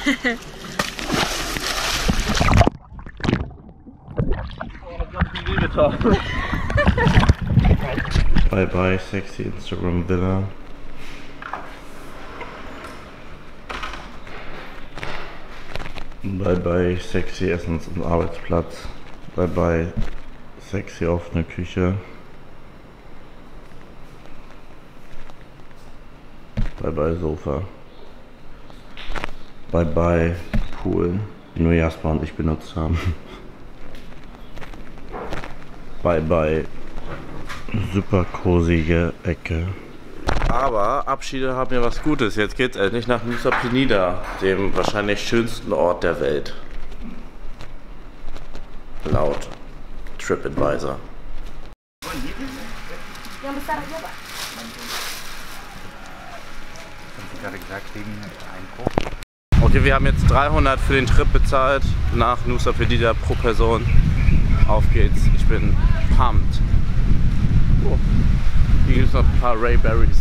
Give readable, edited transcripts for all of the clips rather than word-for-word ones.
Bye bye, sexy Instagram Villa. Bye bye, sexy Essens- und Arbeitsplatz. Bye bye, sexy offene Küche. Bye bye, Sofa. Bye bye, Pool, den nur Jasper und ich benutzt haben. Bye bye, super cosige Ecke. Aber Abschiede haben ja was Gutes. Jetzt geht's endlich nach Nusa Penida, dem wahrscheinlich schönsten Ort der Welt. Laut TripAdvisor. Okay, wir haben jetzt 300 für den Trip bezahlt nach Nusa Penida pro Person. Auf geht's, ich bin pumped. Oh. Hier gibt es noch ein paar Rayberries.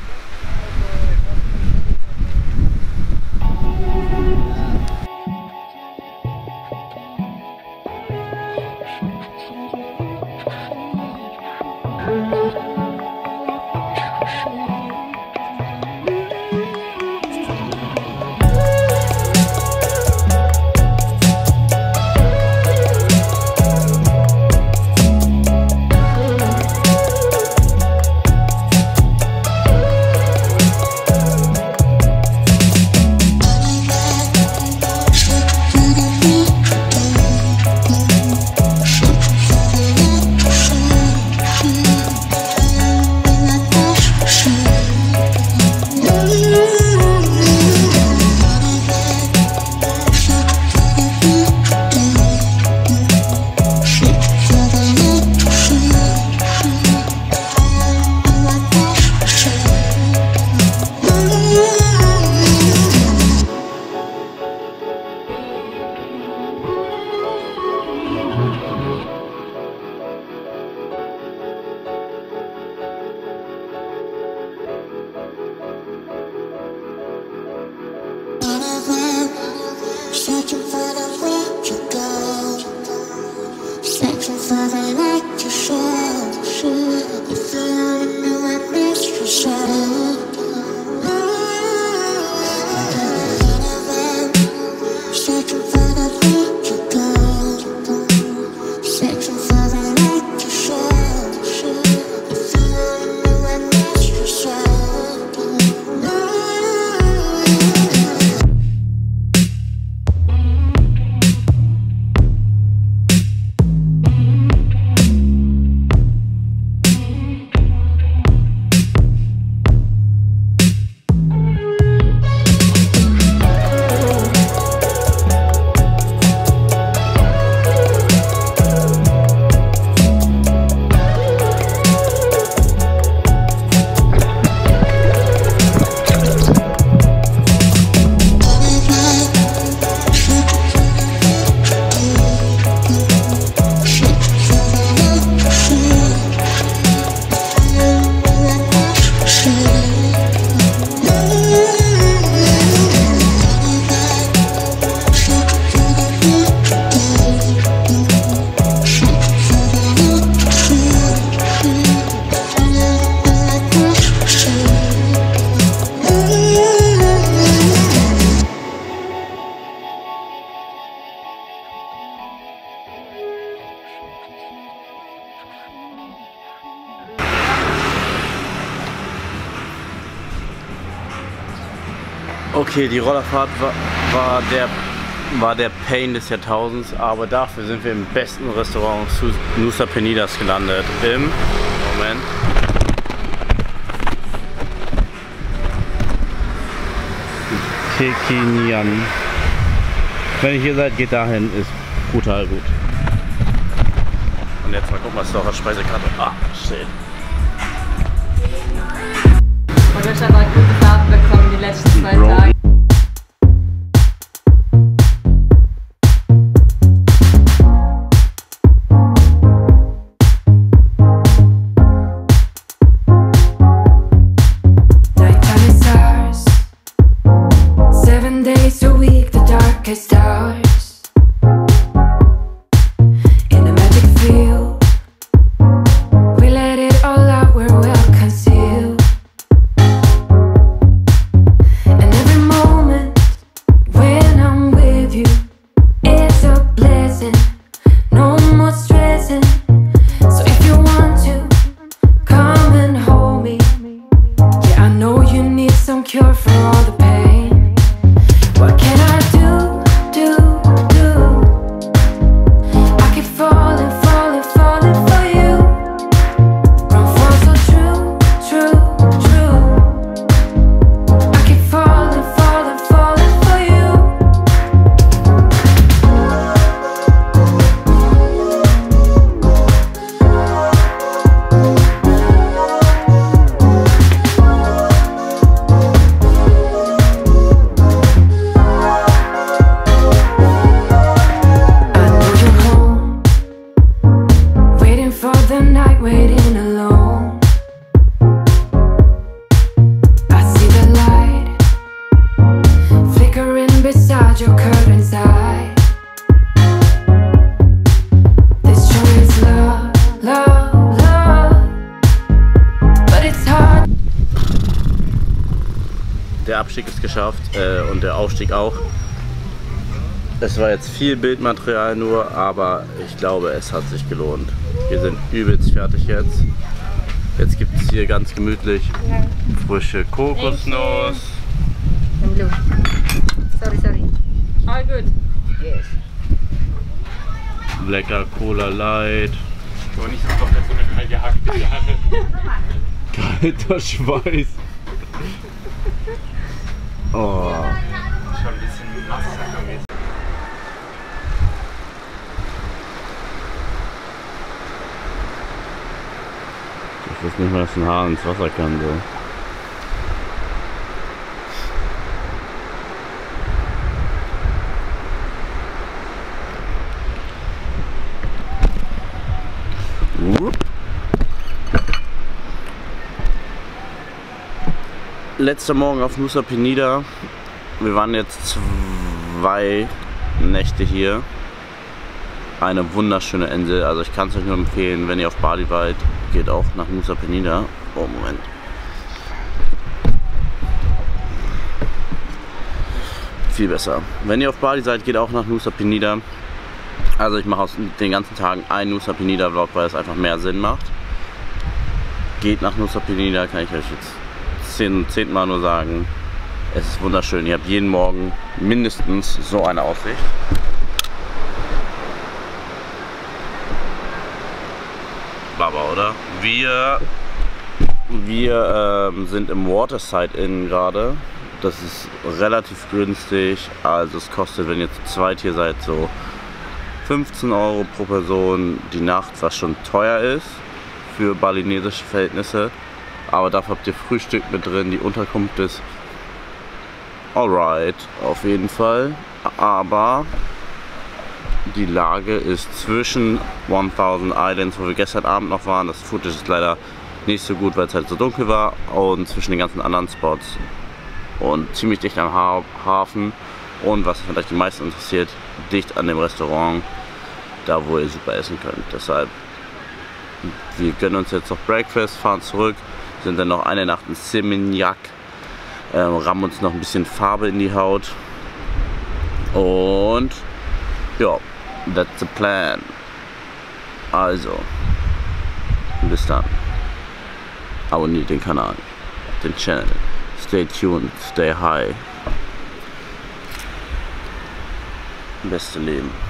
Searching for the way to go, searching for the light to show. If you only knew I missed you so. Searching for the way to go, searching for the light to show. If you only knew I missed you so. Okay, die Rollerfahrt war der Pain des Jahrtausends, aber dafür sind wir im besten Restaurant Nusa Penidas gelandet. Im Moment. Kekinian. Wenn ihr hier seid, geht dahin, ist brutal gut. Und jetzt mal gucken, was da auf der Speisekarte. Ah, shit. Und ich habe halt gute Daten bekommen die letzten 2 Tage. Nighttime stars, 7 days a week. der Abstieg ist geschafft und der Aufstieg auch. Es war jetzt viel Bildmaterial nur, aber ich glaube, es hat sich gelohnt. Wir sind übelst fertig jetzt. Jetzt gibt es hier ganz gemütlich frische Kokosnuss. And blue. Sorry. All good. Yes. Lecker Cola Light. Aber nicht so komplett so eine kalte Hack. Kalter Schweiß. Oh. Schon ein bisschen massakermäßig. Ich weiß nicht mal, dass ein Haar ins Wasser kann. So. Letzter Morgen auf Nusa Penida. Wir waren jetzt 2 Nächte hier. Eine wunderschöne Insel. Also ich kann es euch nur empfehlen, wenn ihr auf Bali seid, geht auch nach Nusa Penida. Oh, Moment. Viel besser. Wenn ihr auf Bali seid, geht auch nach Nusa Penida. Also ich mache aus den ganzen Tagen einen Nusa Penida Vlog, weil es einfach mehr Sinn macht. Geht nach Nusa Penida, kann ich euch jetzt 10 Mal nur sagen. Es ist wunderschön. Ihr habt jeden Morgen mindestens so eine Aussicht. Baba, oder? Wir sind im Waterside Inn gerade. Das ist relativ günstig. Also es kostet, wenn ihr zu zweit hier seid, so 15 € pro Person die Nacht, was schon teuer ist für balinesische Verhältnisse. Aber dafür habt ihr Frühstück mit drin. Die Unterkunft ist alright, auf jeden Fall. Aber die Lage ist zwischen 1000 Islands, wo wir gestern Abend noch waren. Das Footage ist leider nicht so gut, weil es halt so dunkel war. Und zwischen den ganzen anderen Spots. Und ziemlich dicht am Hafen. Und was vielleicht die meisten interessiert, dicht an dem Restaurant. Da, wo ihr super essen könnt. Deshalb, wir gönnen uns jetzt noch Breakfast, fahren zurück. Sind dann noch eine Nacht in Seminyak. Rammen uns noch ein bisschen Farbe in die Haut. Und ja, that's the plan. Also, bis dann. Abonniert den Kanal, den Channel. Stay tuned, stay high. Beste Leben.